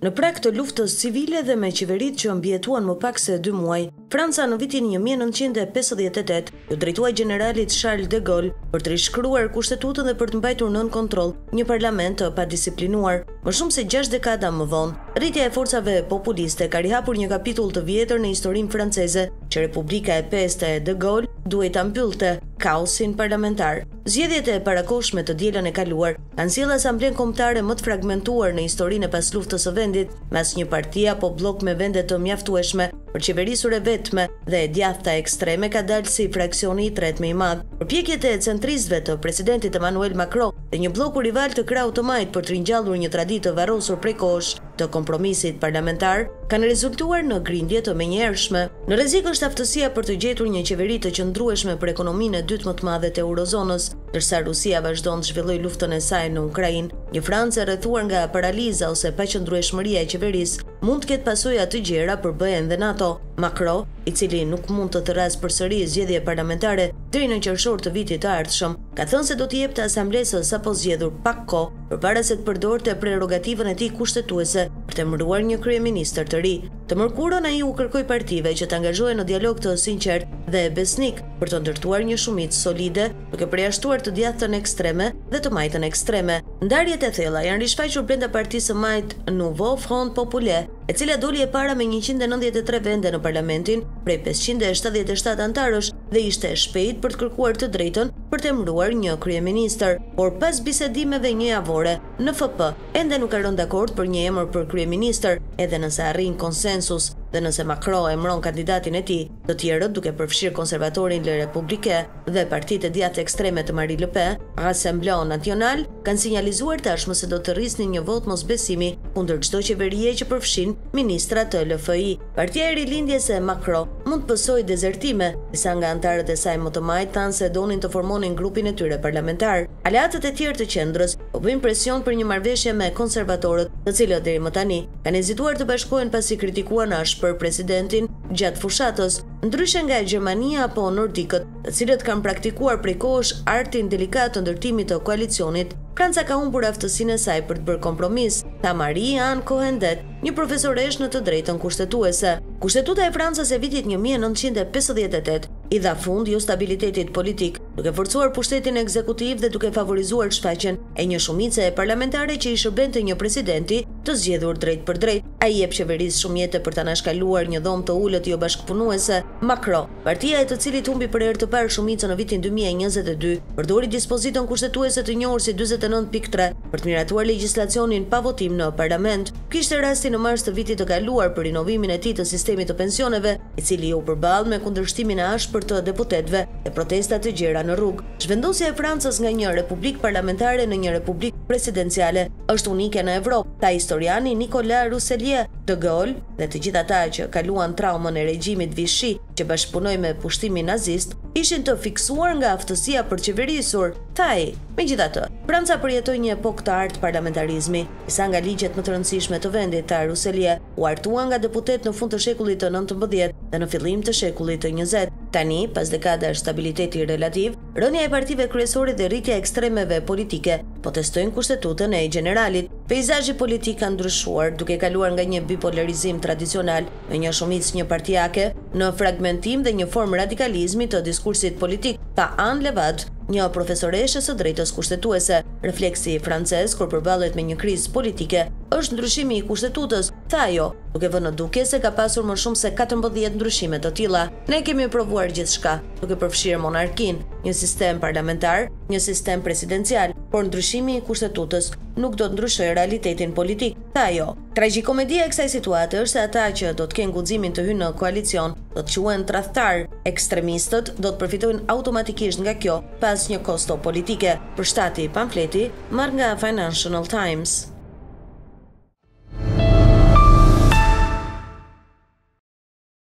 Në prag të luftës civile dhe me qeveritë që mbjetuan më pak se 2 muaj, Franca në vitin 1958 ju drejtuai generalit Charles de Gaulle për të rishkruar kushtetutën dhe për të mbajtur nën kontroll një parlament të padisiplinuar. Më shumë se 6 dekada më vonë, rritja e forcave populiste ka rihapur një kapitull të vjetër në historinë franceze që Republika e Peste e de Gaulle duhej ta mbyllte kaosin parlamentar. Zgjedhjet e parakohshme të dielën e kaluar kanë sjellë asamblen kombëtare më të fragmentuar në historinë e pasluftës së vendit, me asnjë parti apo blok me vende të mjaftueshme për qeverisur e vetme dhe e djathta ekstreme ka dalë si fraksioni i tretë më i madh. Përpjekjet e centristëve të presidentit Emmanuel Macron dhe një bloku rival të krahut të majt për të ringjallur një traditë të varrosur prej kohësh të kompromisit parlamentar kanë rezultuar në grindje të menjëhershme. Në rrezik është aftësia për të gjetur një qeveri të qëndrueshme për ekonominë e dytë më të madhe të eurozonës, ndërsa Rusia vazhdon të zhvillojë luftën e saj në Ukrainë. Një Francë e rrethuar nga paraliza ose paqëndrueshmëria e qeverisë mund të ketë pasoja të gjera për BE-n dhe NATO. Macron, i cili nuk mund të thërrasë përsëri zgjedhje parlamentare deri në qershor të vitit të ardhshëm, ka thënë se do t'i jepte asamblesë sapo zgjedhur pak kohë përpara se të përdorte prerogativën e tij kushtetuese për të emëruar një kryeministër të ri. Të mërkurën ai u kërkoi partive që të angazhohen në dialog të sinqert dhe besnik për të ndërtuar një shumicë solide, duke përjashtuar të djathtën ekstreme dhe të majtën ekstreme. Ndarjet e thella janë rishfaqur brenda partisë së majt Nouveau Front Populaire, e cila doli e para me 193 vende në parlamentin prej 577 antarësh dhe ishte e shpejt për të kërkuar të drejtën për të emëruar një kryeministër, por pas bisedimeve një javore, NFP ende nuk ka rënë dakord për një emër për kryeministër, edhe nëse arrin konsensus dhe nëse Macron emëron kandidatin e tij, të tjerët duke përfshirë konservatorin Le Républicain dhe partitë e djathtë ekstreme të Marine Le Pen, Rassemblement National, kanë sinjalizuar tashmë se do të rrisnin një vot mosbesimi kundër çdo qeverie që përfshin ministra të LFI. Partia e rilindjes e Macron mund të pësojë dezertime, disa nga antarët e saj më të majt thanë se donin të formonin grupin e tyre parlamentar. Aleatët e tjerë të qendrës po bëjnë presion për një marrëveshje me konservatorët, të cilët deri më tani kanë hezituar të bashkohen pasi kritikuan ashpër presidentin gjatë fushatës, ndryshe nga Gjermania apo Nordikët, të cilët kanë praktikuar prej kohësh artin delikat të ndërtimit të koalicionit. Franca ka humbur aftësinë e saj për të bërë kompromis, tha Marie-Anne Cohen-Det, një profesoresh në të drejtën kushtetuese. Kushtetuta e Francës e vitit 1958 i dha fund jo stabilitetit politik, duke forcuar pushtetin ekzekutiv dhe duke favorizuar shfaqjen e një shumice parlamentare që i shërbente një presidenti të zgjedhur drejt për drejt. Ai jep qeverisë shumë jetë për ta anashkaluar një dhomë të ulët jo bashkëpunuese. Macron, partia e të cilit humbi për herë të parë shumicën në vitin 2022, përdori dispozitën kushtetuese të njohur si 49.3 për të miratuar legjislacionin pa votim në parlament. Kishte rasti në mars të vitit të kaluar për rinovimin e tij të sistemit të pensioneve, i cili u përball me kundërshtimin e ashpër të deputetëve e protesta të gjera në rrugë. Zhvendosja e Francës nga një republikë parlamentare në një republikë presidenciale është unike në Evropë, tha historiani Nicolas Rousselier. De Gaulle dhe të gjithë ata që kaluan traumën e regjimit Vichy që bashkëpunoi me pushtimin nazist ishin të fiksuar nga aftësia për qeverisur, tha ai. Megjithatë, Franca përjetoi një epokë të artë parlamentarizmi, disa nga ligjet më të rëndësishme të vendit, tha Rousselier, u artuan nga deputet në fund të shekullit të 19 dhe në fillim të shekullit të 20. Tani, pas dekadash stabiliteti relativ, rënja e partive kryesore dhe rritja ekstremeve politike po testojnë kushtetutën e generalit. Peizazhi politik ka ndryshuar, duke kaluar nga një bipolarizim tradicional me një shumicë një-partijake në fragmentim dhe një formë radikalizmi të diskursit politik, tha Anne Levat, një profesoreshe së drejtës kushtetuese. Refleksi francez kur përballet me një krizë politike është ndryshimi i kushtetutës, tha ajo, duke vënë në dukje se ka pasur më shumë se 14 ndryshime të tilla. Ne kemi provuar gjithçka, duke përfshirë monarkin, një sistem parlamentar, një sistem presidencial, por ndryshimi i kushtetutës nuk do të ndryshojë realitetin politik, tha ajo. Tragjikomedia e kësaj situate është se ata që do të kenë guximin të hyjnë në koalicion do të quhen tradhtar. Ekstremistët do të përfitojnë automatikisht nga kjo pas një kosto politike. Për shtati pamfleti marrë nga Financial Times.